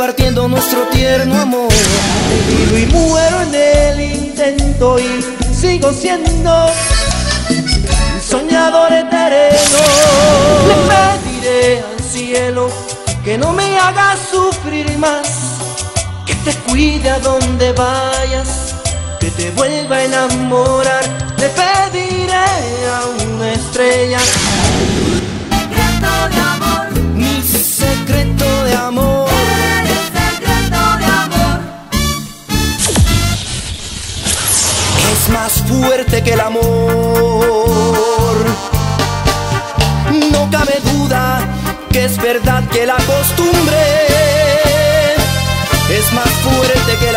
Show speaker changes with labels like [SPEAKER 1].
[SPEAKER 1] compartiendo nuestro tierno amor.
[SPEAKER 2] Vivo y muero en el intento y sigo siendo un soñador eterno. Le pediré al cielo que no me hagas sufrir más, que te cuide a donde vayas, que te vuelva a enamorar. Le pediré a una estrella
[SPEAKER 3] Secreto de amor,
[SPEAKER 1] Mi secreto de amor.
[SPEAKER 3] eres secreto de amor.
[SPEAKER 1] Es más fuerte que el amor. No cabe duda que es verdad que la costumbre es más fuerte que